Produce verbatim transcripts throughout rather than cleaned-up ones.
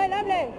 Oi, lovely.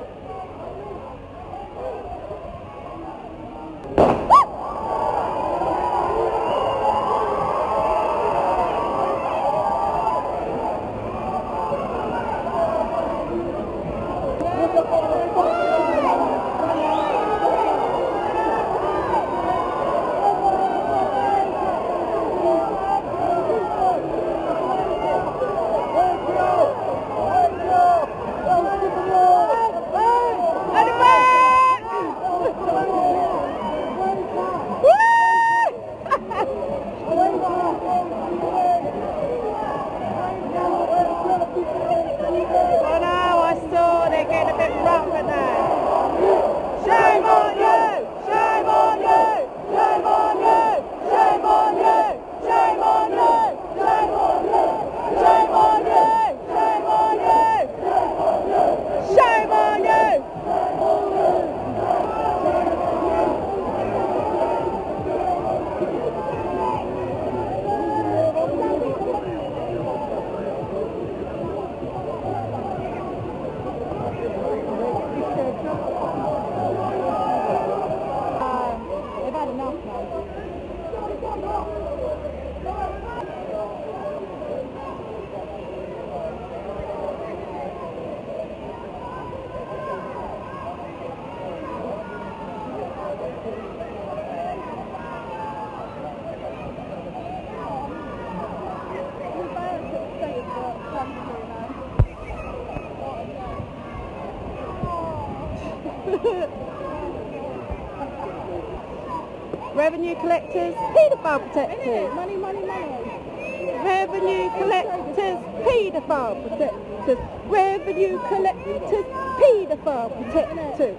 Revenue collectors, paedophile protectors. Money, money, money. Revenue collectors, paedophile protectors. Revenue collectors, paedophile protectors.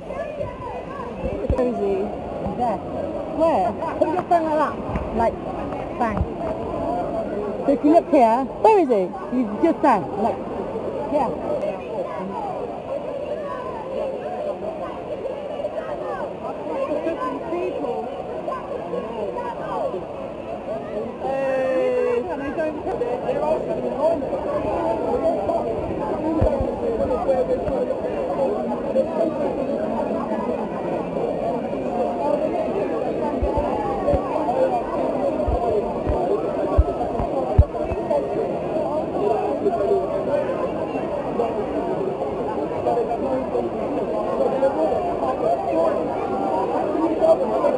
Where is he? There. Where? Put your phone like that. Like, bang. So if you look here, where is he? He's just there. Like, here. Thank you.